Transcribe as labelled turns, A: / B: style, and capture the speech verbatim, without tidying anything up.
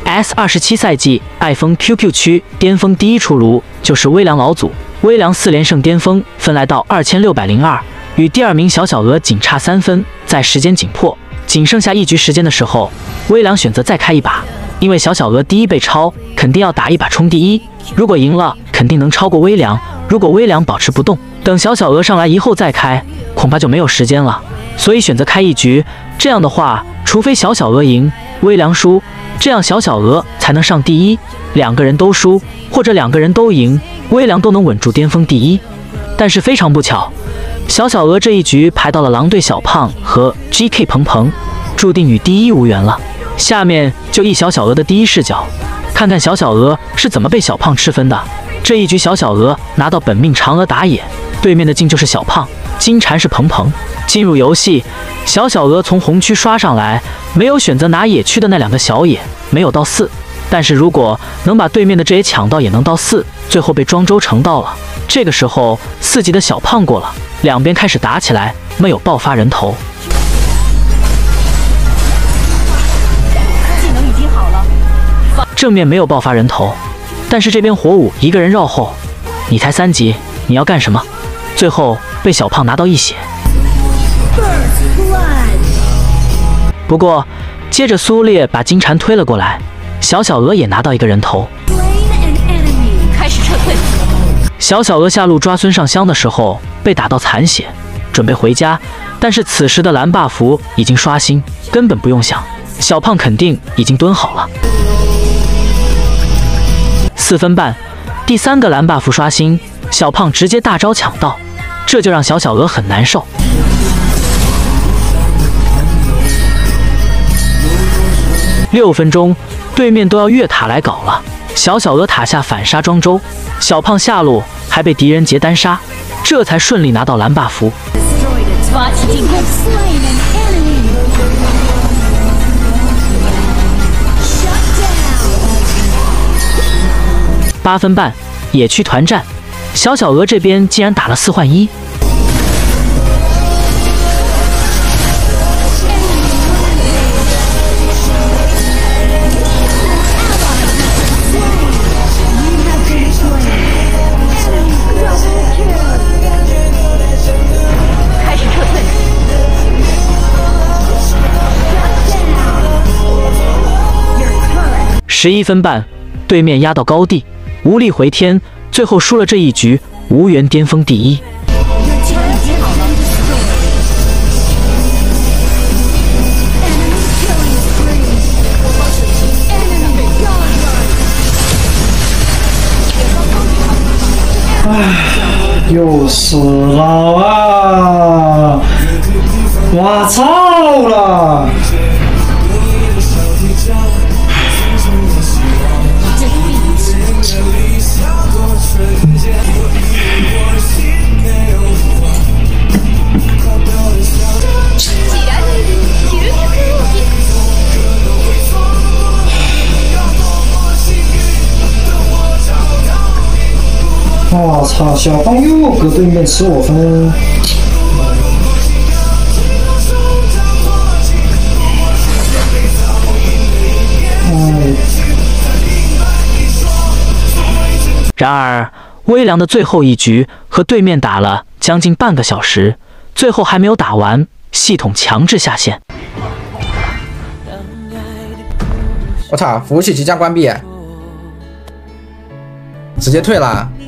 A: S 二十七赛季爱疯 Q Q 区巅峰第一出炉，就是微凉老祖。微凉四连胜巅峰分来到二千六百零二，与第二名小小鹅仅差三分。在时间紧迫，仅剩下一局时间的时候，微凉选择再开一把，因为小小鹅第一被超，肯定要打一把冲第一。如果赢了，肯定能超过微凉；如果微凉保持不动，等小小鹅上来以后再开，恐怕就没有时间了。所以选择开一局。这样的话，除非小小鹅赢，微凉输，这样小小鹅才能上第一。两个人都输，或者两个人都赢，微凉都能稳住巅峰第一。但是非常不巧，小小鹅这一局排到了狼队小胖和 G K 鹏鹏，注定与第一无缘了。下面就一小小鹅的第一视角，看看小小鹅是怎么被小胖吃分的。这一局小小鹅拿到本命嫦娥打野，对面的镜就是小胖，金蝉是鹏鹏。进入游戏，小小鹅从红区刷上来，没有选择拿野区的那两个小野，没有到四。但是如果能把对面的这野抢到，也能到四。最后被庄周成到了。这个时候四级的小胖过了，两边开始打起来，没有爆发人头。
B: 技能已经好了，
A: 正面没有爆发人头，但是这边火舞一个人绕后，你才三级，你要干什么？最后被小胖拿到一血。不过接着苏烈把金蝉推了过来，小小鹅也拿到一个人头。
B: 开始撤退。
A: 小小鹅下路抓孙尚香的时候被打到残血，准备回家，但是此时的蓝 buff 已经刷新，根本不用想，小胖肯定已经蹲好了。四分半，第三个蓝 buff 刷新，小胖直接大招抢到，这就让小小鹅很难受。六分钟，对面都要越塔来搞了。小小鹅塔下反杀庄周，小胖下路还被敌人截单杀，这才顺利拿到蓝 buff。
B: 发起进攻。
A: 八分半，野区团战，小小鹅这边竟然打了四换一。十一分半，对面压到高地，无力回天，最后输了这一局，无缘巅峰第一。
C: 唉，又死了啊！我操了！我操！小胖又搁对面吃我分。哎。
A: 然而，微凉的最后一局和对面打了将近半个小时，最后还没有打完，系统强制下线。
D: 我操！服务器即将关闭，直接退了。